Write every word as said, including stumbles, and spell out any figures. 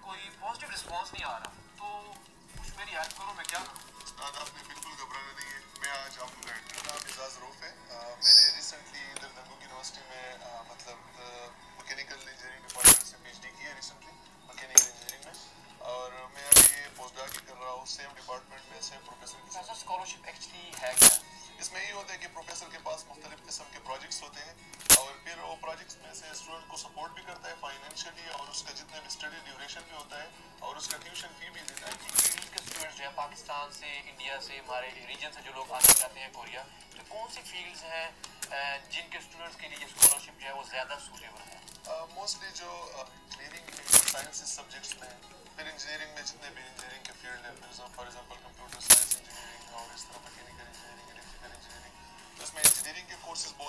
کوئی positive response نہیں آ رہا, تو کچھ میری ہیلپ کرو, میں کیا کروں؟ استاد آپ نے بالکل گھبرانا نہیں ہے, میں آج آپ کو گائڈ کروں. نام اعزاز روف ہے. میں نے ریسنٹلی ادھر دنگوگ یونیورسٹی میں مطلب مکینیکل انجینئرنگ ڈپارٹمنٹ سے پی ایچ ڈی کی ہے ریسنٹلی میکینیکل انجینئرنگ میں, اور میں ابھی پوسٹ ڈاک کر رہا ہوں سیم ڈپارٹمنٹ میں سیم پروفیسر کے ساتھ. اسکالرشپ ایکچولی ہے کیا؟ اس میں یہ ہوتا ہے کہ پروفیسر کے پاس مختلف قسم کے پروجیکٹس ہوتے ہیں, اور پھر وہ پروجیکٹس میں سے اسٹوڈنٹ کو سپورٹ بھی کرتا ہے فائنینشلی, اور اس کا جتنے بھی اسٹڈی ڈیوریشن بھی ہوتا ہے, اور اس کا ٹیوشن فی بھی دیتا ہے. فیلڈ کے اسٹوڈنٹس جو ہیں پاکستان سے, انڈیا سے, ہمارے ریجن سے جو لوگ آنا چاہتے ہیں کوریا, تو کون سی فیلڈز ہیں جن کے اسٹوڈنٹس کے لیے اسکالرشپ جو ہے وہ زیادہ سوٹیبل ہے؟ موسٹلی جو انجینئرنگ میں سائنسز سبجیکٹس میں, پھر انجینئرنگ میں جتنے بھی انجینئرنگ کے فیلڈ ہیں, for example computer science engineering, اور اس طرح میکینیکل انجینئرنگ, الیکٹریکل انجینئرنگ, تو اس میں انجینئرنگ کے کورسز